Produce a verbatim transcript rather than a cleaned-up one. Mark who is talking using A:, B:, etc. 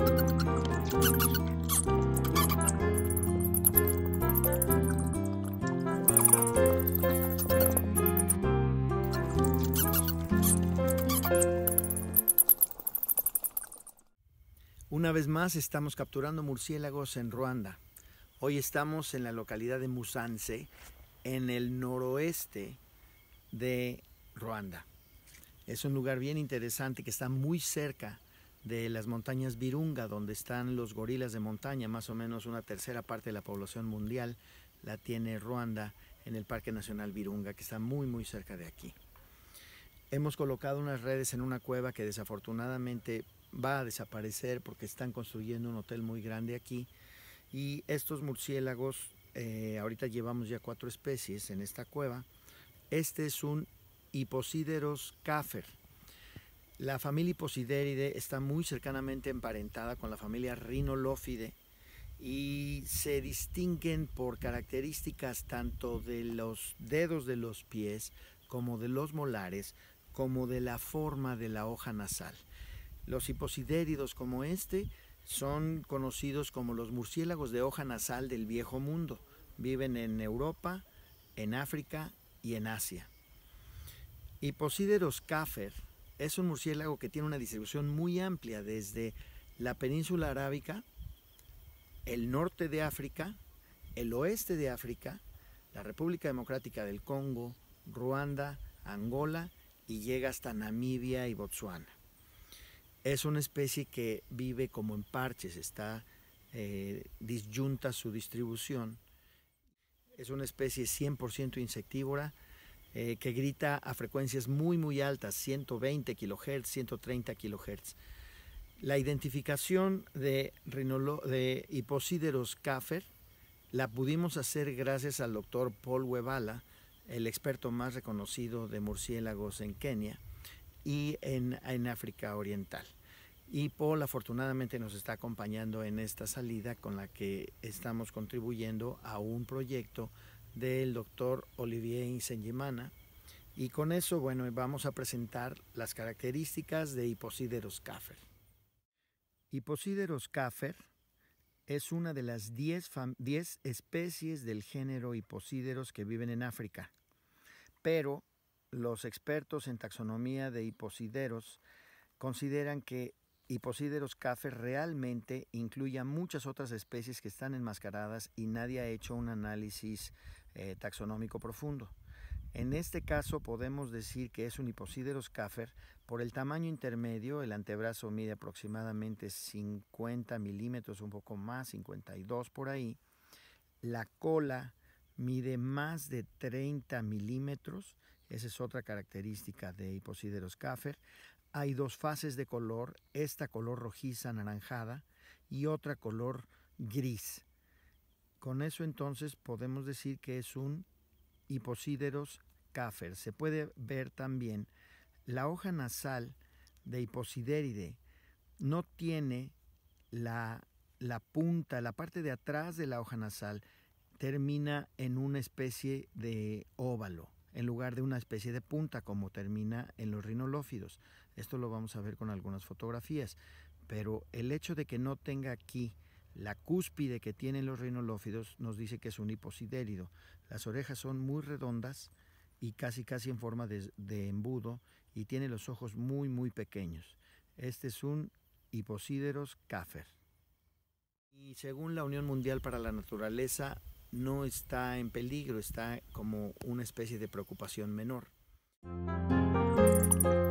A: Una vez más estamos capturando murciélagos en Ruanda. Hoy estamos en la localidad de Musanze, en el noroeste de Ruanda. Es un lugar bien interesante que está muy cerca de las montañas Virunga, donde están los gorilas de montaña. Más o menos una tercera parte de la población mundial la tiene Ruanda en el Parque Nacional Virunga, que está muy muy cerca de aquí. Hemos colocado unas redes en una cueva que desafortunadamente va a desaparecer porque están construyendo un hotel muy grande aquí, y estos murciélagos, eh, ahorita llevamos ya cuatro especies en esta cueva. Este es un Hiposideros caffer. La familia Hiposideridae está muy cercanamente emparentada con la familia Rhinolophidae y se distinguen por características tanto de los dedos de los pies como de los molares, como de la forma de la hoja nasal. Los hiposidéridos como este son conocidos como los murciélagos de hoja nasal del Viejo Mundo. Viven en Europa, en África y en Asia. Hiposideros caffer es un murciélago que tiene una distribución muy amplia desde la península arábica, el norte de África, el oeste de África, la República Democrática del Congo, Ruanda, Angola y llega hasta Namibia y Botsuana. Es una especie que vive como en parches, está eh, disyunta su distribución. Es una especie cien por ciento insectívora eh, que grita a frecuencias muy muy altas, ciento veinte kilohertz, ciento treinta kilohertz. La identificación de, de Hiposideros caffer la pudimos hacer gracias al doctor Paul Webala, el experto más reconocido de murciélagos en Kenia y en, en África Oriental. Y Paul afortunadamente nos está acompañando en esta salida con la que estamos contribuyendo a un proyecto del doctor Olivier Nsengimana, y con eso, bueno, vamos a presentar las características de Hiposideros caffer. Hiposideros caffer es una de las diez especies del género Hiposideros que viven en África, pero los expertos en taxonomía de Hiposideros consideran que Hiposideros caffer realmente incluye a muchas otras especies que están enmascaradas y nadie ha hecho un análisis eh, taxonómico profundo. En este caso podemos decir que es un Hiposideros caffer por el tamaño intermedio. El antebrazo mide aproximadamente cincuenta milímetros, un poco más, cincuenta y dos por ahí. La cola mide más de treinta milímetros, esa es otra característica de Hiposideros caffer. Hay dos fases de color, esta color rojiza anaranjada y otra color gris. Con eso entonces podemos decir que es un Hiposideros caffer. Se puede ver también la hoja nasal de Hiposideridae no tiene la, la punta, la parte de atrás de la hoja nasal termina en una especie de óvalo en lugar de una especie de punta como termina en los rhinolophidos. Esto lo vamos a ver con algunas fotografías, pero el hecho de que no tenga aquí la cúspide que tienen los rhinolophidos nos dice que es un hiposidérido. Las orejas son muy redondas y casi casi en forma de, de embudo, y tiene los ojos muy muy pequeños. Este es un Hiposideros caffer. Y según la Unión Mundial para la Naturaleza no está en peligro, está como una especie de preocupación menor.